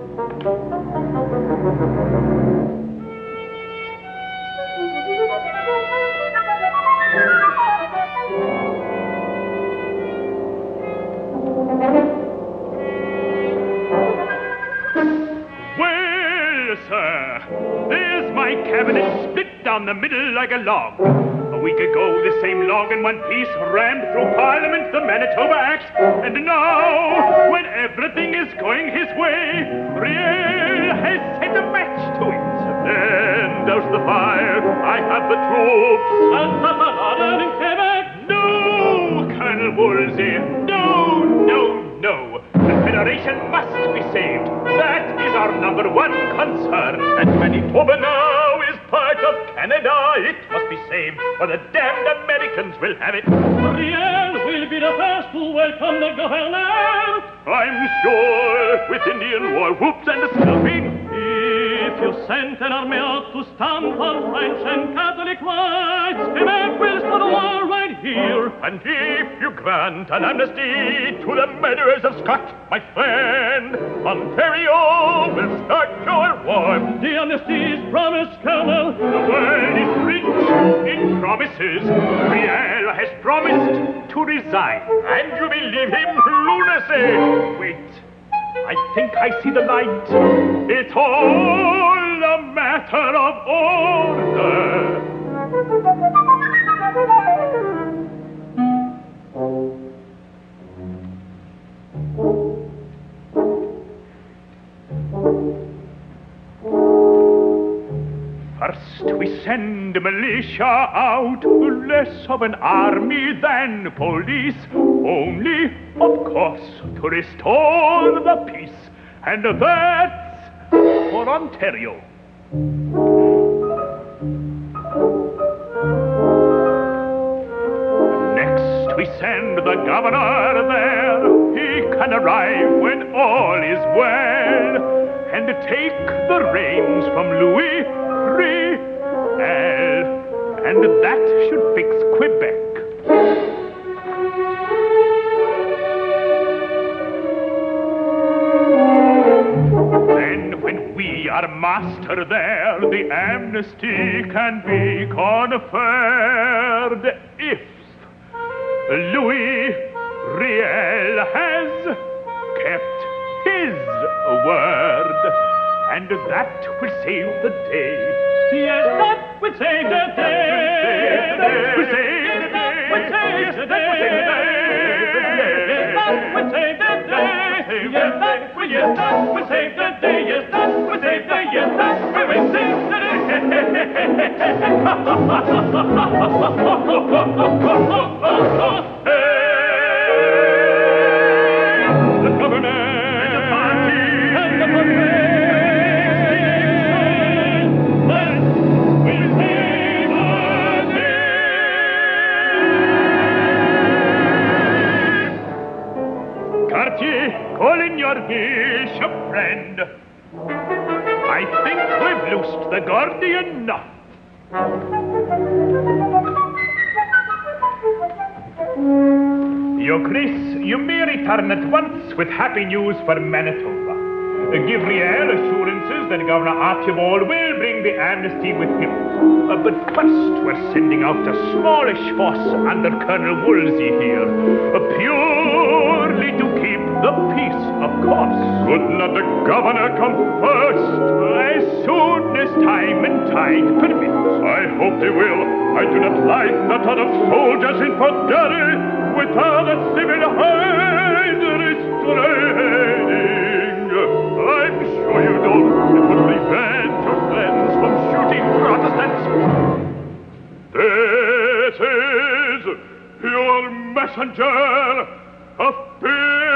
Well, sir, there's my cabinet split down the middle like a log. A week ago, the same log in one piece rammed through Parliament the Manitoba Act, and now, when everything is going his way, Riel has set a match to it. Then douse the fire. I have the troops. In Quebec. No, Colonel Woolsey. No. The Federation must be saved. That is our number one concern. And Manitoba now is part of Canada. It must be saved, or the damned Americans will have it. Riel will be the first to welcome the governor. I'm sure, with Indian war whoops and scalping. If you send an army out to stand for French and Catholic rights, Quebec will start a war right here. And if you grant an amnesty to the murderers of Scott, my friend, Ontario will start our war. The amnesty is promised, Colonel. The world is rich in promises. Riel has promised to resign. And you believe him? Lunacy! Wait. I think I see the light. It's all a matter of order. First we send militia out, less of an army than police, only, of course, to restore the peace, and that's for Ontario. Next we send the governor there. He can arrive when all is well, and take the reins from Louis Riel, and that should fix Quebec. Then when we are master there, the amnesty can be conferred if Louis Riel has kept his word, and that will save the day. Yes, that would save the day. That would save the day. Yes, that would save the day. Yes, that would save the day. Yes, that would save the day. Yes, that would save the day. The government and the party and the party. Call in your bishop friend. I think we've loosed the Gordian knot. Your Grace, you may return at once with happy news for Manitoba. Give Riel assurances that Governor Archibald will bring the amnesty with him. But first we're sending out a smallish force under Colonel Woolsey here, purely to keep the peace, of course. Could not the governor come first? As soon as time and tide permits. I hope they will. I do not like the thought of soldiers in Fort Garry without a civil hand restraining. I'm sure you don't. It would prevent your friends from shooting Protestants. This is your messenger of peace.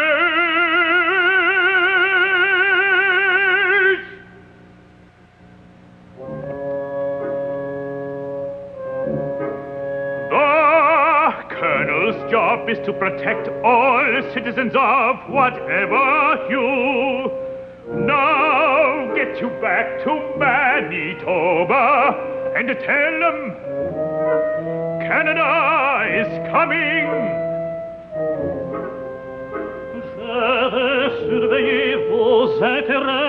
The colonel's job is to protect all citizens of whatever hue. Now get you back to Manitoba and tell them Canada is coming. Surveillez vos intérêts.